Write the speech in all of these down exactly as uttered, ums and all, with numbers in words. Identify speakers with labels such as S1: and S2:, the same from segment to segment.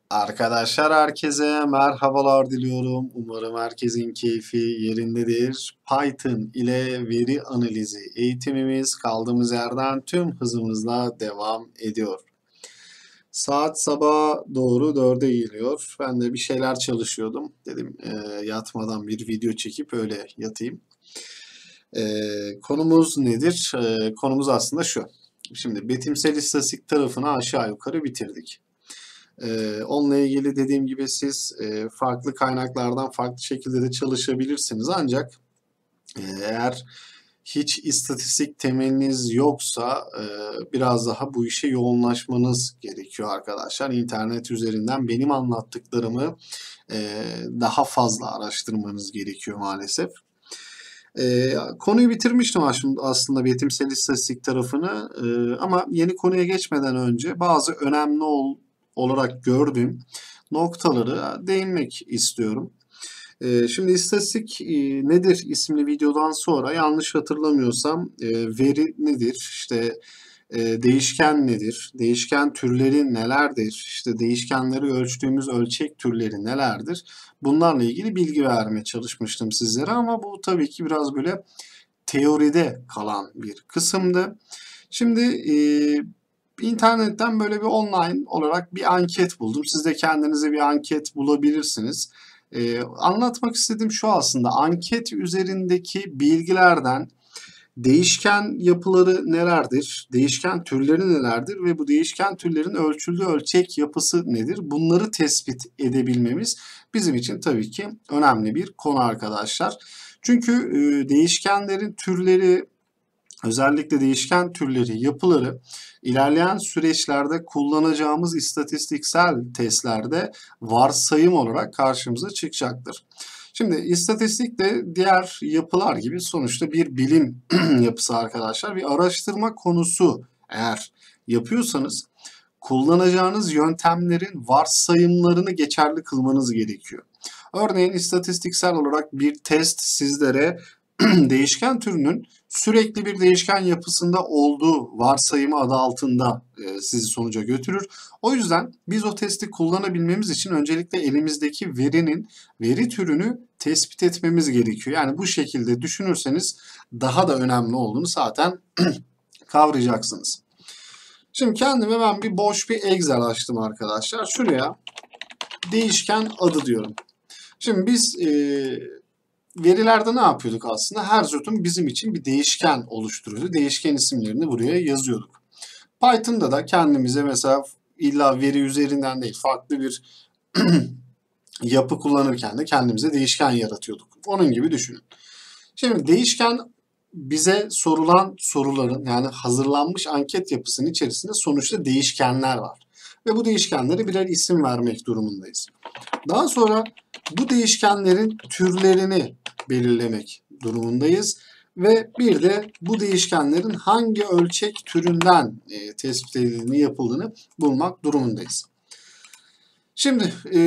S1: Arkadaşlar herkese merhabalar diliyorum. Umarım herkesin keyfi yerindedir. Python ile veri analizi eğitimimiz kaldığımız yerden tüm hızımızla devam ediyor. Saat sabah doğru dörde geliyor. Ben de bir şeyler çalışıyordum. Dedim e, yatmadan bir video çekip öyle yatayım. E, konumuz nedir? E, konumuz aslında şu. Şimdi betimsel istatistik tarafını aşağı yukarı bitirdik. Ee, onunla ilgili dediğim gibi siz e, farklı kaynaklardan farklı şekilde de çalışabilirsiniz. Ancak e, eğer hiç istatistik temeliniz yoksa e, biraz daha bu işe yoğunlaşmanız gerekiyor arkadaşlar. İnternet üzerinden benim anlattıklarımı e, daha fazla araştırmanız gerekiyor maalesef. E, konuyu bitirmiştim aslında betimsel istatistik tarafını e, ama yeni konuya geçmeden önce bazı önemli ol, olarak gördüğüm noktaları değinmek istiyorum. E, şimdi istatistik e, nedir isimli videodan sonra yanlış hatırlamıyorsam e, veri nedir, işte e, değişken nedir, değişken türleri nelerdir, işte değişkenleri ölçtüğümüz ölçek türleri nelerdir, bunlarla ilgili bilgi vermeye çalışmıştım sizlere ama bu tabii ki biraz böyle teoride kalan bir kısımdı. Şimdi e, internetten böyle bir online olarak bir anket buldum. Siz de kendinize bir anket bulabilirsiniz. Ee, anlatmak istediğim şu aslında anket üzerindeki bilgilerden değişken yapıları nelerdir, değişken türleri nelerdir ve bu değişken türlerin ölçüldüğü ölçek yapısı nedir? Bunları tespit edebilmemiz bizim için tabii ki önemli bir konu arkadaşlar. Çünkü e, değişkenlerin türleri, özellikle değişken türleri, yapıları ilerleyen süreçlerde kullanacağımız istatistiksel testlerde varsayım olarak karşımıza çıkacaktır. Şimdi istatistik de diğer yapılar gibi sonuçta bir bilim yapısı arkadaşlar. Bir araştırma konusu eğer yapıyorsanız kullanacağınız yöntemlerin varsayımlarını geçerli kılmanız gerekiyor. Örneğin istatistiksel olarak bir test sizlere değişken türünün sürekli bir değişken yapısında olduğu varsayımı adı altında e, sizi sonuca götürür. O yüzden biz o testi kullanabilmemiz için öncelikle elimizdeki verinin veri türünü tespit etmemiz gerekiyor. Yani bu şekilde düşünürseniz daha da önemli olduğunu zaten kavrayacaksınız. Şimdi kendime ben bir boş bir Excel açtım arkadaşlar. Şuraya değişken adı diyorum. Şimdi biz e, verilerde ne yapıyorduk aslında? Her sütun bizim için bir değişken oluşturuyordu. Değişken isimlerini buraya yazıyorduk. Python'da da kendimize mesela illa veri üzerinden değil farklı bir yapı kullanırken de kendimize değişken yaratıyorduk. Onun gibi düşünün. Şimdi değişken bize sorulan soruların yani hazırlanmış anket yapısının içerisinde sonuçta değişkenler var. Ve bu değişkenlere birer isim vermek durumundayız. Daha sonra bu değişkenlerin türlerini belirlemek durumundayız. Ve bir de bu değişkenlerin hangi ölçek türünden e, tespit edildiğini, yapıldığını bulmak durumundayız. Şimdi e,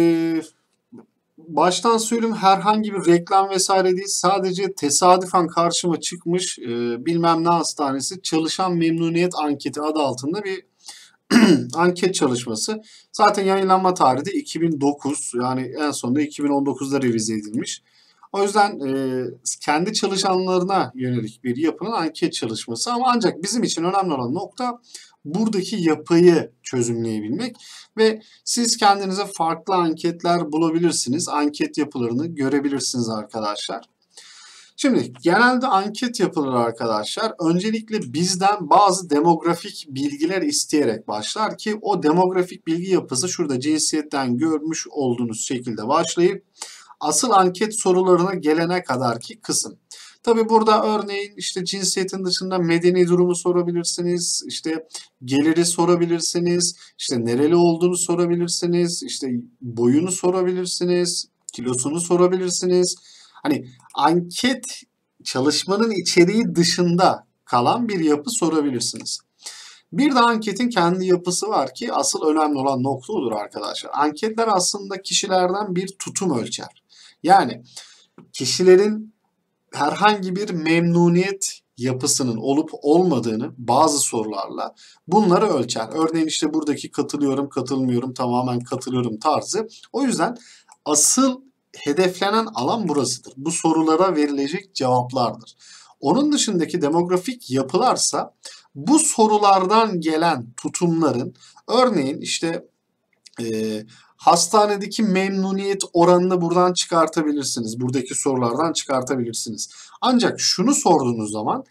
S1: baştan söyleyeyim herhangi bir reklam vesaire değil. Sadece tesadüfen karşıma çıkmış e, bilmem ne hastanesi çalışan memnuniyet anketi adı altında bir anket çalışması. Zaten yayınlanma tarihi de iki bin dokuz, yani en sonunda iki bin on dokuzda revize edilmiş. O yüzden e, kendi çalışanlarına yönelik bir yapının anket çalışması ama ancak bizim için önemli olan nokta buradaki yapıyı çözümleyebilmek ve siz kendinize farklı anketler bulabilirsiniz. Anket yapılarını görebilirsiniz arkadaşlar. Şimdi genelde anket yapılır arkadaşlar. Öncelikle bizden bazı demografik bilgiler isteyerek başlar ki o demografik bilgi yapısı şurada cinsiyetten görmüş olduğunuz şekilde başlayıp asıl anket sorularına gelene kadarki kısım. Tabi burada örneğin işte cinsiyetin dışında medeni durumu sorabilirsiniz, işte geliri sorabilirsiniz, işte nereli olduğunu sorabilirsiniz, işte boyunu sorabilirsiniz, kilosunu sorabilirsiniz. Hani anket çalışmanın içeriği dışında kalan bir yapı sorabilirsiniz. Bir de anketin kendi yapısı var ki asıl önemli olan nokta odur arkadaşlar. Anketler aslında kişilerden bir tutum ölçer. Yani kişilerin herhangi bir memnuniyet yapısının olup olmadığını bazı sorularla bunları ölçer. Örneğin işte buradaki katılıyorum, katılmıyorum, tamamen katılıyorum tarzı. O yüzden asıl hedeflenen alan burasıdır. Bu sorulara verilecek cevaplardır. Onun dışındaki demografik yapılarsa bu sorulardan gelen tutumların, örneğin işte e, hastanedeki memnuniyet oranını buradan çıkartabilirsiniz. Buradaki sorulardan çıkartabilirsiniz. Ancak şunu sorduğunuz zaman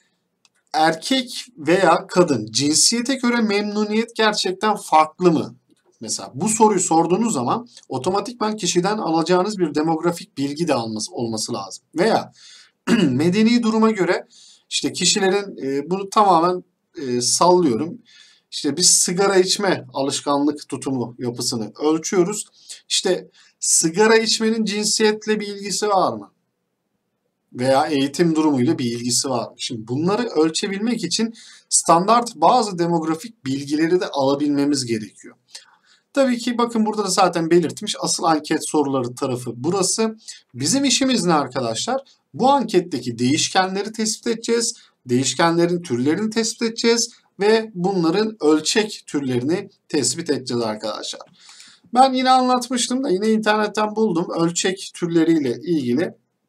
S1: erkek veya kadın cinsiyete göre memnuniyet gerçekten farklı mı? Mesela bu soruyu sorduğunuz zaman otomatikman kişiden alacağınız bir demografik bilgi de alması, olması lazım. Veya medeni duruma göre işte kişilerin e, bunu tamamen e, sallıyorum. İşte biz sigara içme alışkanlık tutumu yapısını ölçüyoruz. İşte sigara içmenin cinsiyetle bir ilgisi var mı? Veya eğitim durumuyla bir ilgisi var mı? Şimdi bunları ölçebilmek için standart bazı demografik bilgileri de alabilmemiz gerekiyor. Tabii ki bakın burada da zaten belirtmiş asıl anket soruları tarafı burası. Bizim işimiz ne arkadaşlar? Bu anketteki değişkenleri tespit edeceğiz. Değişkenlerin türlerini tespit edeceğiz ve bunların ölçek türlerini tespit edeceğiz arkadaşlar. Ben yine anlatmıştım da yine internetten buldum ölçek türleriyle ilgili.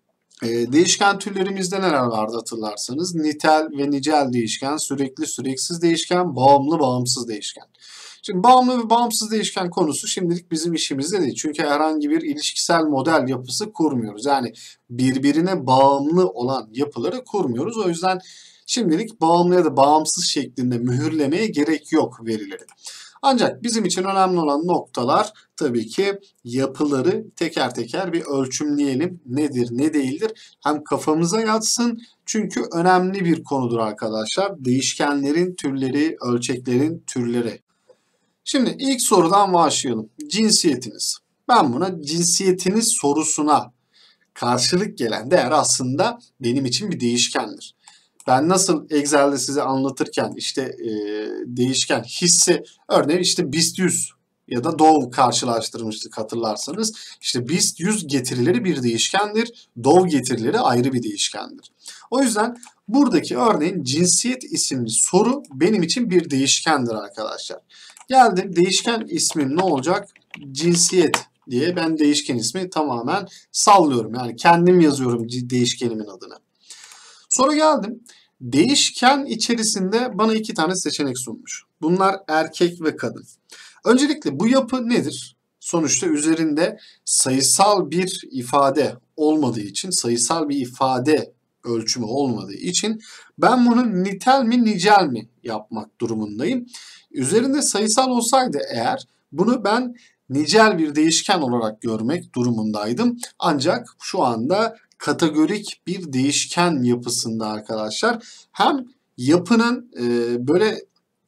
S1: E, değişken türlerimizde neler vardı hatırlarsanız? Nitel ve nicel değişken, sürekli süreksiz değişken, bağımlı bağımsız değişken. Şimdi bağımlı ve bağımsız değişken konusu şimdilik bizim işimizde değil. Çünkü herhangi bir ilişkisel model yapısı kurmuyoruz. Yani birbirine bağımlı olan yapıları kurmuyoruz. O yüzden şimdilik bağımlı ya da bağımsız şeklinde mühürlemeye gerek yok verileri. Ancak bizim için önemli olan noktalar tabii ki yapıları teker teker bir ölçümleyelim. Nedir, ne değildir? Hem kafamıza yatsın çünkü önemli bir konudur arkadaşlar. Değişkenlerin türleri, ölçeklerin türleri. Şimdi ilk sorudan başlayalım. Cinsiyetiniz. Ben buna cinsiyetiniz sorusuna karşılık gelen değer aslında benim için bir değişkendir. Ben nasıl Excel'de size anlatırken işte e, değişken hisse örneğin işte BIST yüz ya da Dow karşılaştırmıştık hatırlarsanız. İşte BIST yüz getirileri bir değişkendir. Dow getirileri ayrı bir değişkendir. O yüzden buradaki örneğin cinsiyet isimli soru benim için bir değişkendir arkadaşlar. Geldim değişken ismim ne olacak? Cinsiyet diye ben değişken ismi tamamen sallıyorum. Yani kendim yazıyorum değişkenimin adını. Sonra geldim. Değişken içerisinde bana iki tane seçenek sunmuş. Bunlar erkek ve kadın. Öncelikle bu yapı nedir? Sonuçta üzerinde sayısal bir ifade olmadığı için, sayısal bir ifade ölçümü olmadığı için ben bunu nitel mi nicel mi yapmak durumundayım. Üzerinde sayısal olsaydı eğer bunu ben nicel bir değişken olarak görmek durumundaydım. Ancak şu anda kategorik bir değişken yapısında arkadaşlar. Hem yapının e, böyle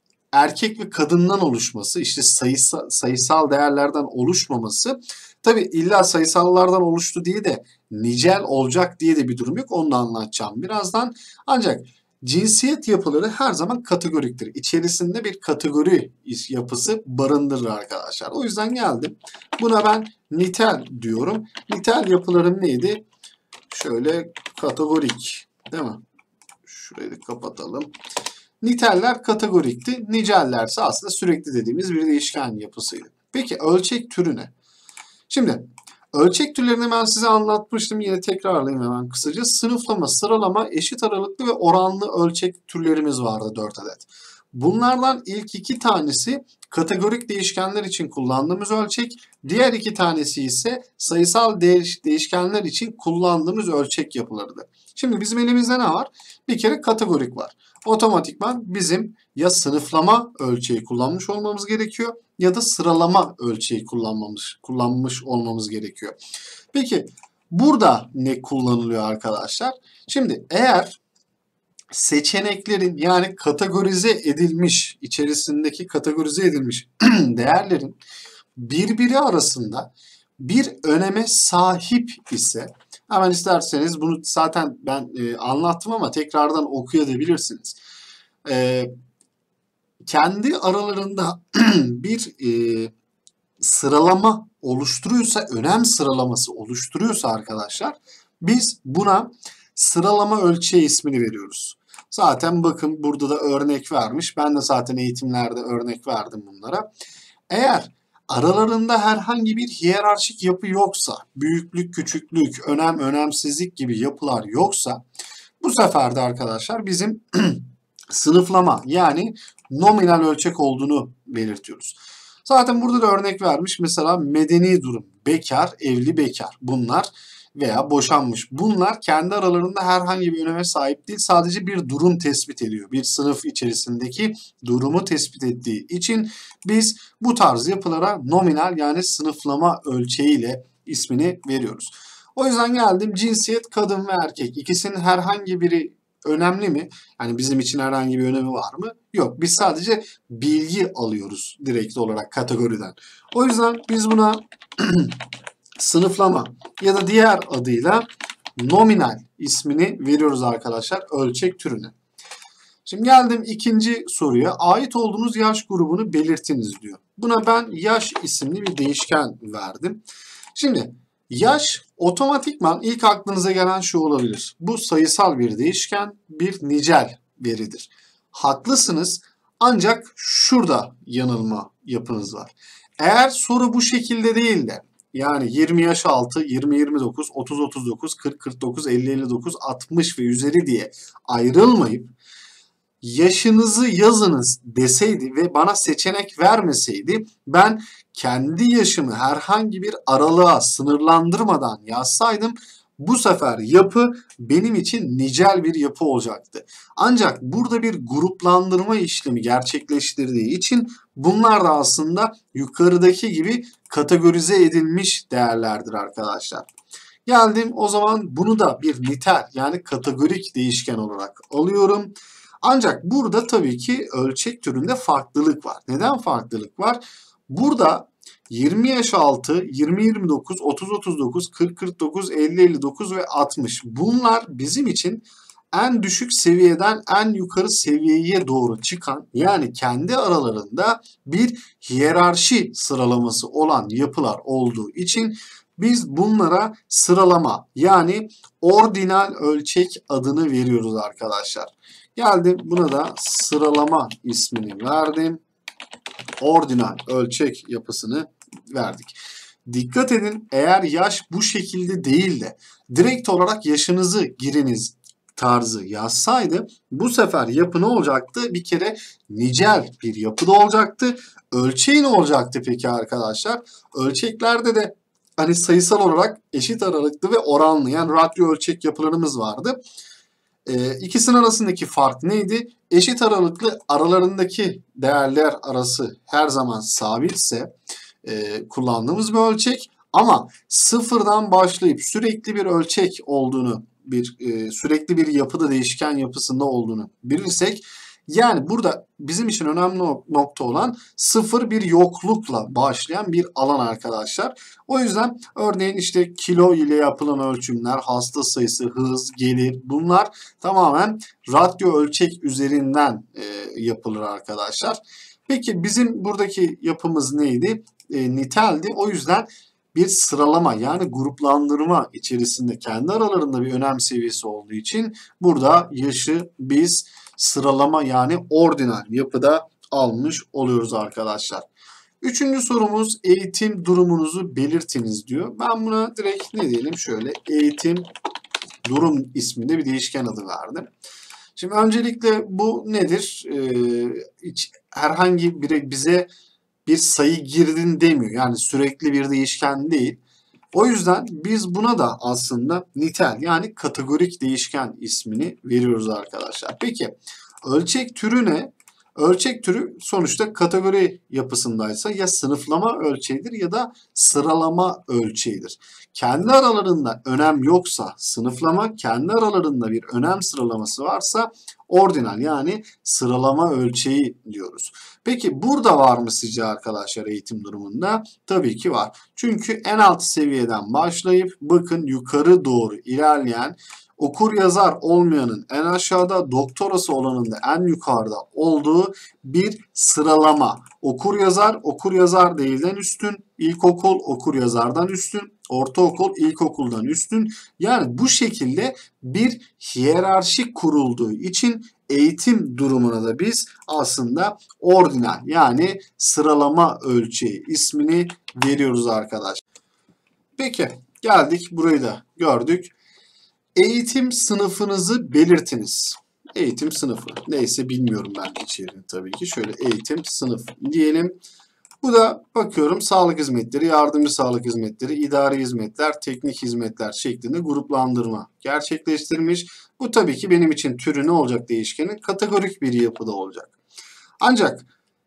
S1: erkek ve kadından oluşması, işte sayısal, sayısal değerlerden oluşmaması, tabi illa sayısallardan oluştu diye de nicel olacak diye de bir durum yok. Onu da anlatacağım birazdan. Ancak cinsiyet yapıları her zaman kategoriktir. İçerisinde bir kategori yapısı barındırır arkadaşlar. O yüzden geldim. Buna ben nitel diyorum. Nitel yapılarım neydi? Şöyle kategorik, değil mi? Şurayı da kapatalım. Niteller kategorikti. Nicellerse aslında sürekli dediğimiz bir değişken yapısıydı. Peki ölçek türü ne? Şimdi ölçek türlerini ben size anlatmıştım. Yine tekrarlayayım hemen kısaca. Sınıflama, sıralama, eşit aralıklı ve oranlı ölçek türlerimiz vardı dört adet. Bunlardan ilk iki tanesi kategorik değişkenler için kullandığımız ölçek. Diğer iki tanesi ise sayısal değiş değişkenler için kullandığımız ölçek yapılarıdır. Şimdi bizim elimizde ne var? Bir kere kategorik var. Otomatikman bizim ya sınıflama ölçeği kullanmış olmamız gerekiyor ya da sıralama ölçeği kullanmamız, kullanmış olmamız gerekiyor. Peki burada ne kullanılıyor arkadaşlar? Şimdi eğer seçeneklerin yani kategorize edilmiş, içerisindeki kategorize edilmiş değerlerin birbiri arasında bir öneme sahip ise, hemen isterseniz bunu zaten ben e, anlattım ama tekrardan okuyabilirsiniz. E, kendi aralarında bir e, sıralama oluşturuyorsa, önem sıralaması oluşturuyorsa arkadaşlar, biz buna sıralama ölçeği ismini veriyoruz. Zaten bakın burada da örnek vermiş. Ben de zaten eğitimlerde örnek verdim bunlara. Eğer aralarında herhangi bir hiyerarşik yapı yoksa, büyüklük, küçüklük, önem, önemsizlik gibi yapılar yoksa, bu sefer de arkadaşlar bizim sınıflama yani nominal ölçek olduğunu belirtiyoruz. Zaten burada da örnek vermiş. Mesela medeni durum, bekar, evli, bekar. Bunlar veya boşanmış. Bunlar kendi aralarında herhangi bir öneme sahip değil. Sadece bir durum tespit ediyor. Bir sınıf içerisindeki durumu tespit ettiği için biz bu tarz yapılara nominal yani sınıflama ölçeğiyle ismini veriyoruz. O yüzden geldim cinsiyet kadın ve erkek. İkisinin herhangi biri önemli mi? Yani bizim için herhangi bir önemi var mı? Yok. Biz sadece bilgi alıyoruz direkt olarak kategoriden. O yüzden biz buna sınıflama ya da diğer adıyla nominal ismini veriyoruz arkadaşlar ölçek türüne. Şimdi geldim ikinci soruya. Ait olduğunuz yaş grubunu belirtiniz diyor. Buna ben yaş isimli bir değişken verdim. Şimdi yaş otomatikman ilk aklınıza gelen şu olabilir. Bu sayısal bir değişken, bir nicel veridir. Haklısınız ancak şurada yanılma yapınız var. Eğer soru bu şekilde değil de yani yirmi yaş altı, yirmi yirmi dokuz, otuz otuz dokuz, kırk kırk dokuz, elli elli dokuz, altmış ve üzeri diye ayrılmayıp yaşınızı yazınız deseydi ve bana seçenek vermeseydi ben kendi yaşımı herhangi bir aralığa sınırlandırmadan yazsaydım bu sefer yapı benim için nicel bir yapı olacaktı. Ancak burada bir gruplandırma işlemi gerçekleştirdiği için bunlar da aslında yukarıdaki gibi kategorize edilmiş değerlerdir arkadaşlar. Geldim o zaman bunu da bir nitel yani kategorik değişken olarak alıyorum. Ancak burada tabii ki ölçek türünde farklılık var. Neden farklılık var? Burada yirmi yaş altı, yirmi yirmi dokuz, otuz otuz dokuz, kırk kırk dokuz, elli elli dokuz ve altmış. Bunlar bizim için en düşük seviyeden en yukarı seviyeye doğru çıkan yani kendi aralarında bir hiyerarşi sıralaması olan yapılar olduğu için biz bunlara sıralama yani ordinal ölçek adını veriyoruz arkadaşlar. Geldim buna da sıralama ismini verdim. Ordinal ölçek yapısını verdik. Dikkat edin eğer yaş bu şekilde değil de direkt olarak yaşınızı giriniz tarzı yazsaydı bu sefer yapı ne olacaktı? Bir kere nicel bir yapı da olacaktı. Ölçeği ne olacaktı peki arkadaşlar? Ölçeklerde de hani sayısal olarak eşit aralıklı ve oranlı yani radyo ölçek yapılarımız vardı. Ee, ikisinin arasındaki fark neydi? Eşit aralıklı aralarındaki değerler arası her zaman sabitse e, kullandığımız bir ölçek ama sıfırdan başlayıp sürekli bir ölçek olduğunu, bir e, sürekli bir yapıda değişken yapısında olduğunu bilirsek yani burada bizim için önemli nokta olan sıfır bir yoklukla başlayan bir alan arkadaşlar. O yüzden örneğin işte kilo ile yapılan ölçümler, hasta sayısı, hız, gelir bunlar tamamen radyo ölçek üzerinden e, yapılır arkadaşlar. Peki bizim buradaki yapımız neydi? E, niteldi. O yüzden bir sıralama yani gruplandırma içerisinde kendi aralarında bir önem seviyesi olduğu için burada yaşı biz sıralama yani ordinal yapıda almış oluyoruz arkadaşlar. Üçüncü sorumuz eğitim durumunuzu belirtiniz diyor. Ben buna direkt ne diyelim şöyle eğitim durum isminde bir değişken adı verdim. Şimdi öncelikle bu nedir? Ee, hiç herhangi biri bize bir sayı girdin demiyor. Yani sürekli bir değişken değil. O yüzden biz buna da aslında nitel yani kategorik değişken ismini veriyoruz arkadaşlar. Peki ölçek türü ne? Ölçek türü sonuçta kategori yapısındaysa ya sınıflama ölçeğidir ya da sıralama ölçeğidir. Kendi aralarında önem yoksa sınıflama, kendi aralarında bir önem sıralaması varsa ordinal yani sıralama ölçeği diyoruz. Peki burada var mı sizce arkadaşlar eğitim durumunda? Tabii ki var. Çünkü en alt seviyeden başlayıp bakın yukarı doğru ilerleyen okur yazar olmayanın en aşağıda, doktorası olanın da en yukarıda olduğu bir sıralama. Okur yazar, okur yazar değilden üstün, ilkokul okur yazardan üstün, ortaokul ilkokuldan üstün. Yani bu şekilde bir hiyerarşi kurulduğu için eğitim durumuna da biz aslında ordinal yani sıralama ölçeği ismini veriyoruz arkadaşlar. Peki geldik, burayı da gördük. Eğitim sınıfınızı belirtiniz. Eğitim sınıfı. Neyse bilmiyorum ben içeriğini tabii ki. Şöyle eğitim sınıf diyelim. Bu da bakıyorum sağlık hizmetleri, yardımcı sağlık hizmetleri, idari hizmetler, teknik hizmetler şeklinde gruplandırma gerçekleştirmiş. Bu tabii ki benim için türü ne olacak değişkenin? Kategorik bir yapıda olacak. Ancak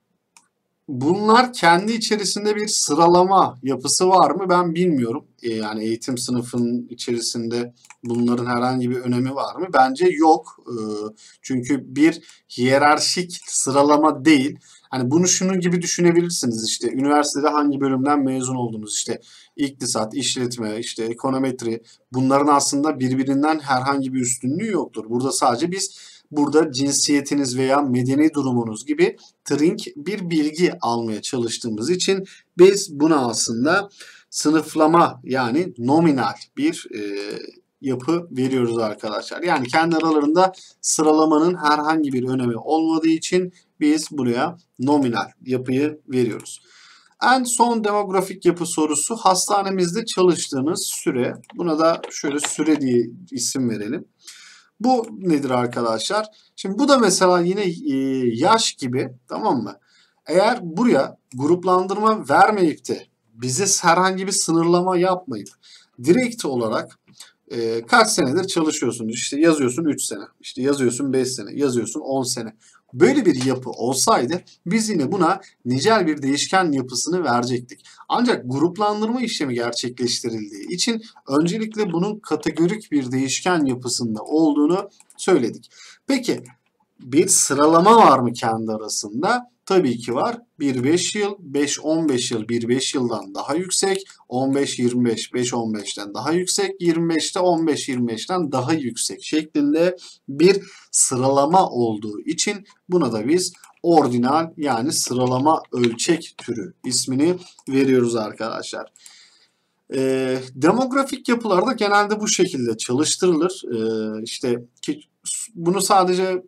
S1: bunlar kendi içerisinde bir sıralama yapısı var mı ben bilmiyorum. E, yani eğitim sınıfının içerisinde bunların herhangi bir önemi var mı? Bence yok. E, çünkü bir hiyerarşik sıralama değil. Hani bunu şunun gibi düşünebilirsiniz, işte üniversitede hangi bölümden mezun oldunuz, işte iktisat, işletme, işte ekonometri, bunların aslında birbirinden herhangi bir üstünlüğü yoktur. Burada sadece biz burada cinsiyetiniz veya medeni durumunuz gibi trink bir bilgi almaya çalıştığımız için biz buna aslında sınıflama yani nominal bir e, yapı veriyoruz arkadaşlar. Yani kendi aralarında sıralamanın herhangi bir önemi olmadığı için biz buraya nominal yapıyı veriyoruz. En son demografik yapı sorusu hastanemizde çalıştığınız süre. Buna da şöyle süre diye isim verelim. Bu nedir arkadaşlar? Şimdi bu da mesela yine e, yaş gibi, tamam mı? Eğer buraya gruplandırma vermeyip de bize herhangi bir sınırlama yapmayıp direkt olarak e, kaç senedir çalışıyorsunuz? İşte yazıyorsun üç sene, işte yazıyorsun beş sene, yazıyorsun on sene. Böyle bir yapı olsaydı biz yine buna nicel bir değişken yapısını verecektik. Ancak gruplandırma işlemi gerçekleştirildiği için öncelikle bunun kategorik bir değişken yapısında olduğunu söyledik. Peki bir sıralama var mı kendi arasında? Tabii ki var. bir beş yıl, beş on beş yıl bir beş yıldan daha yüksek, on beş yirmi beş, beş on beşten daha yüksek, yirmi beşte on beş yirmi beşten daha yüksek şeklinde bir sıralama olduğu için buna da biz ordinal yani sıralama ölçek türü ismini veriyoruz arkadaşlar. E, demografik yapılarda genelde bu şekilde çalıştırılır. E, işte ki bunu sadece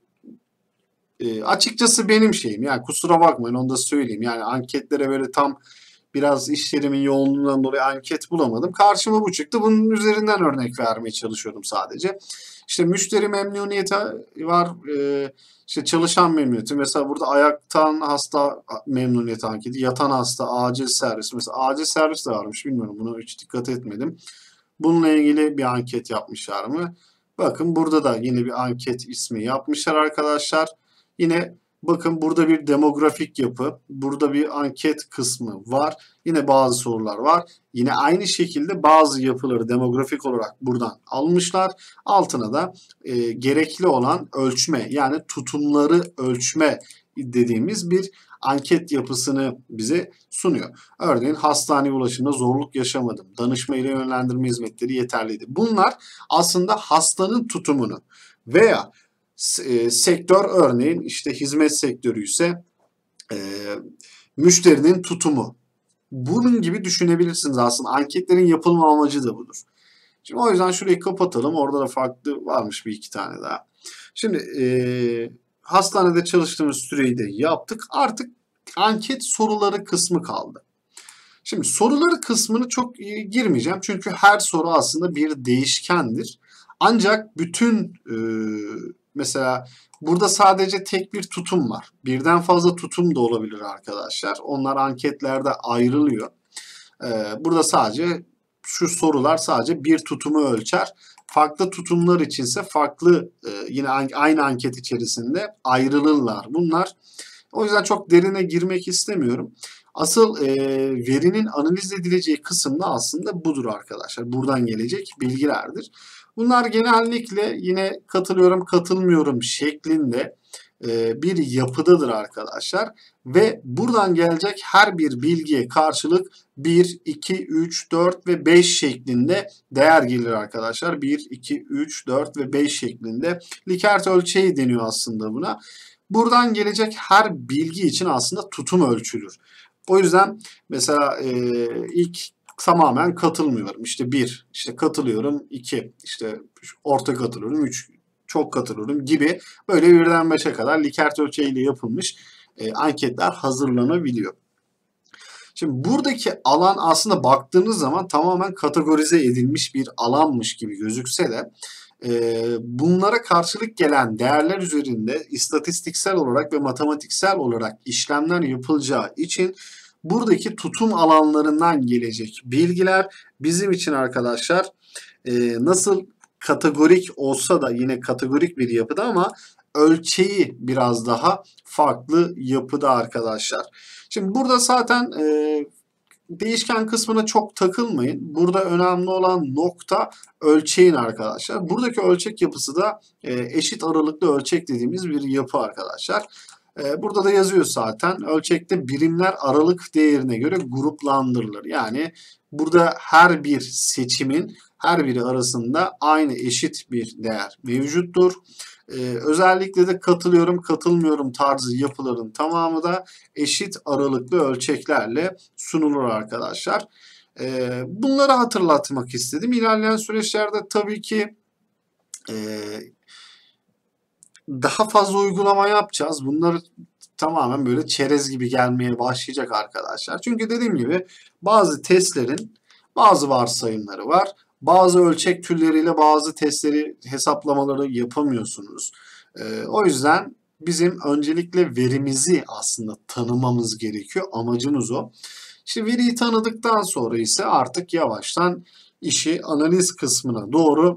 S1: e, açıkçası benim şeyim, yani kusura bakmayın onu da söyleyeyim. Yani anketlere böyle tam biraz işlerimin yoğunluğundan dolayı anket bulamadım. Karşıma bu çıktı. Bunun üzerinden örnek vermeye çalışıyordum sadece. İşte müşteri memnuniyeti var. E, işte çalışan memnuniyeti. Mesela burada ayaktan hasta memnuniyeti anketi. Yatan hasta, acil servis. Mesela acil servis de varmış. Bilmiyorum, buna hiç dikkat etmedim. Bununla ilgili bir anket yapmışlar mı? Bakın burada da yine bir anket ismi yapmışlar arkadaşlar. Yine bakın burada bir demografik yapı, burada bir anket kısmı var. Yine bazı sorular var. Yine aynı şekilde bazı yapıları demografik olarak buradan almışlar. Altına da e, gerekli olan ölçme yani tutumları ölçme dediğimiz bir anket yapısını bize sunuyor. Örneğin hastaneye ulaşımda zorluk yaşamadım. Danışma ile yönlendirme hizmetleri yeterliydi. Bunlar aslında hastanın tutumunu veya e, sektör, örneğin işte hizmet sektörü ise e, müşterinin tutumu. Bunun gibi düşünebilirsiniz aslında. Anketlerin yapılma amacı da budur. Şimdi o yüzden şurayı kapatalım. Orada da farklı varmış bir iki tane daha. Şimdi e, hastanede çalıştığımız süreyi de yaptık. Artık anket soruları kısmı kaldı. Şimdi soruları kısmını çok girmeyeceğim. Çünkü her soru aslında bir değişkendir. Ancak bütün e, mesela burada sadece tek bir tutum var. Birden fazla tutum da olabilir arkadaşlar. Onlar anketlerde ayrılıyor. E, burada sadece şu sorular sadece bir tutumu ölçer. Farklı tutumlar içinse farklı e, yine aynı anket içerisinde ayrılırlar bunlar. O yüzden çok derine girmek istemiyorum. Asıl e, verinin analiz edileceği kısım da aslında budur arkadaşlar. Buradan gelecek bilgilerdir. Bunlar genellikle yine katılıyorum, katılmıyorum şeklinde e, bir yapıdadır arkadaşlar. Ve buradan gelecek her bir bilgiye karşılık bir, iki, üç, dört ve beş şeklinde değer gelir arkadaşlar. bir, iki, üç, dört ve beş şeklinde. Likert ölçeği deniyor aslında buna. Buradan gelecek her bilgi için aslında tutum ölçülür. O yüzden mesela e, ilk tamamen katılmıyorum. İşte bir, işte katılıyorum, iki, işte orta katılıyorum, üç, çok katılıyorum gibi böyle birden beşe kadar Likert ölçeğiyle yapılmış e, anketler hazırlanabiliyor. Şimdi buradaki alan aslında baktığınız zaman tamamen kategorize edilmiş bir alanmış gibi gözükse de e, bunlara karşılık gelen değerler üzerinde istatistiksel olarak ve matematiksel olarak işlemler yapılacağı için buradaki tutum alanlarından gelecek bilgiler bizim için arkadaşlar e, nasıl kategorik olsa da yine kategorik bir yapıda ama ölçeği biraz daha farklı yapıda arkadaşlar. Şimdi burada zaten e, değişken kısmına çok takılmayın. Burada önemli olan nokta ölçeğin arkadaşlar. Buradaki ölçek yapısı da e, eşit aralıklı ölçek dediğimiz bir yapı arkadaşlar. E, burada da yazıyor zaten. Ölçekte birimler aralık değerine göre gruplandırılır. Yani burada her bir seçimin her biri arasında aynı eşit bir değer mevcuttur. Ee, özellikle de katılıyorum, katılmıyorum tarzı yapıların tamamı da eşit aralıklı ölçeklerle sunulur arkadaşlar. Ee, bunları hatırlatmak istedim. İlerleyen süreçlerde tabii ki e, daha fazla uygulama yapacağız. Bunları tamamen böyle çerez gibi gelmeye başlayacak arkadaşlar. Çünkü dediğim gibi bazı testlerin bazı varsayımları var. Bazı ölçek türleriyle bazı testleri, hesaplamaları yapamıyorsunuz. Ee, o yüzden bizim öncelikle verimizi aslında tanımamız gerekiyor. Amacımız o. İşte veriyi tanıdıktan sonra ise artık yavaştan işi analiz kısmına doğru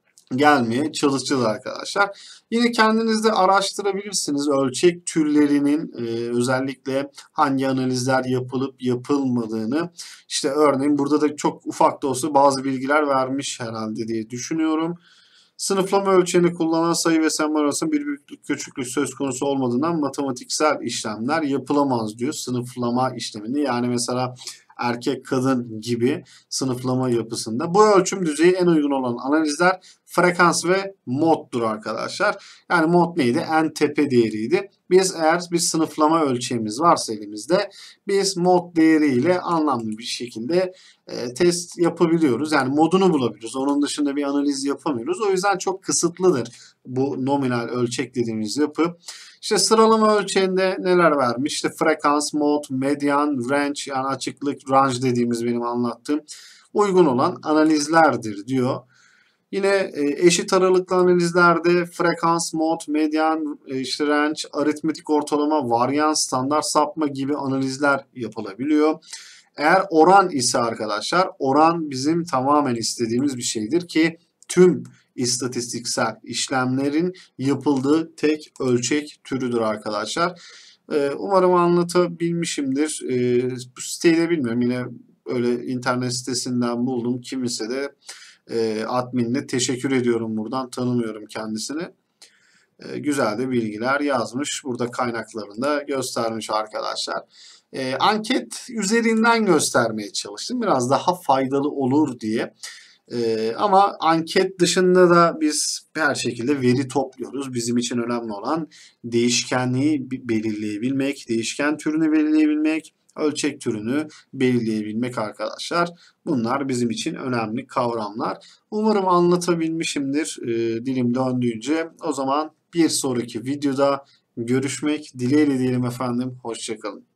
S1: gelmeye çalışacağız arkadaşlar. Yine kendiniz de araştırabilirsiniz ölçek türlerinin e, özellikle hangi analizler yapılıp yapılmadığını. İşte örneğin burada da çok ufak da olsa bazı bilgiler vermiş herhalde diye düşünüyorum. Sınıflama ölçeğini kullanan sayı ve sembol arasında bir büyüklük küçüklük söz konusu olmadığından matematiksel işlemler yapılamaz diyor sınıflama işlemini. Yani mesela erkek kadın gibi sınıflama yapısında. Bu ölçüm düzeyi en uygun olan analizler frekans ve moddur arkadaşlar. Yani mod neydi? En tepe değeriydi. Biz eğer bir sınıflama ölçeğimiz varsa elimizde biz mod değeriyle anlamlı bir şekilde e, test yapabiliyoruz. Yani modunu bulabiliyoruz. Onun dışında bir analiz yapamıyoruz. O yüzden çok kısıtlıdır bu nominal ölçek dediğimiz yapı. İşte sıralama ölçeğinde neler vermiş? İşte frekans, mod, median, range yani açıklık, range dediğimiz benim anlattığım uygun olan analizlerdir diyor. Yine eşit aralıklı analizlerde frekans, mod, median, işte range, aritmetik ortalama, varyans, standart sapma gibi analizler yapılabiliyor. Eğer oran ise arkadaşlar oran bizim tamamen istediğimiz bir şeydir ki tüm istatistiksel işlemlerin yapıldığı tek ölçek türüdür arkadaşlar. Umarım anlatabilmişimdir. Bu siteyi de bilmiyorum yine öyle internet sitesinden buldum. Kimse de e, adminine teşekkür ediyorum buradan. Tanımıyorum kendisini. E, güzel de bilgiler yazmış. Burada kaynaklarını da göstermiş arkadaşlar. E, anket üzerinden göstermeye çalıştım. Biraz daha faydalı olur diye. E, ama anket dışında da biz her şekilde veri topluyoruz. Bizim için önemli olan değişkenliği belirleyebilmek, değişken türünü belirleyebilmek, ölçek türünü belirleyebilmek arkadaşlar. Bunlar bizim için önemli kavramlar. Umarım anlatabilmişimdir e, dilim döndüğünce. O zaman bir sonraki videoda görüşmek dileğiyle diyelim efendim. Hoşça kalın.